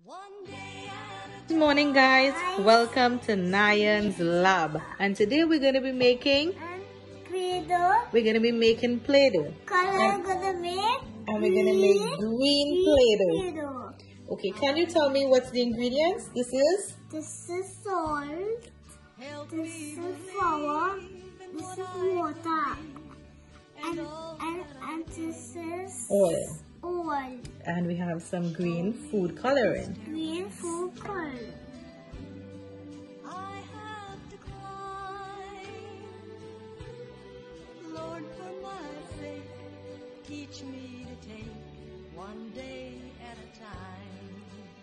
Good morning, guys. Welcome to Nayan's Lab. And today we're going to be making Play-Doh. We're going to be making Play-Doh. Color gonna make. And we're going to make green Play-Doh. Play-Doh. Okay, can you tell me what's the ingredients? This is salt. This is flour. This is water. And this is oil. oil. And we have some green food coloring. Green food color. I have to cry, Lord, for my sake, teach me to take one day at a time.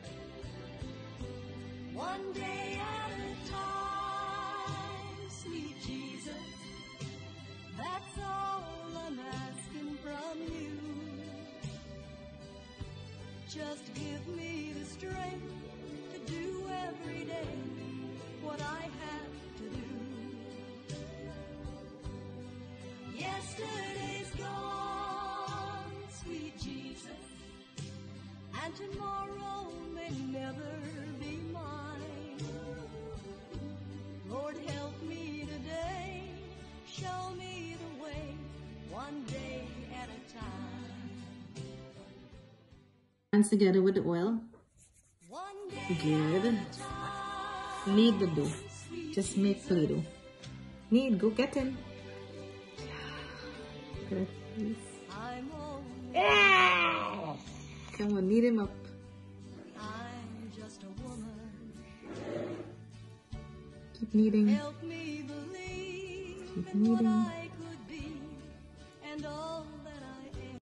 One day at a time, sweet Jesus, that's all I'm asking from you. Just give me the strength to do every day what I have to do. Yesterday's gone, sweet Jesus, and tomorrow may never be mine. Lord, help me today, show me the way, one day at a time. Hands together with the oil. One day Good. Knead the dough. Just make Play-Doh. Knead, go get him. Good. I'm old, Come on, knead him up. I'm just a woman. Keep kneading. Help me believe Keep what kneading. I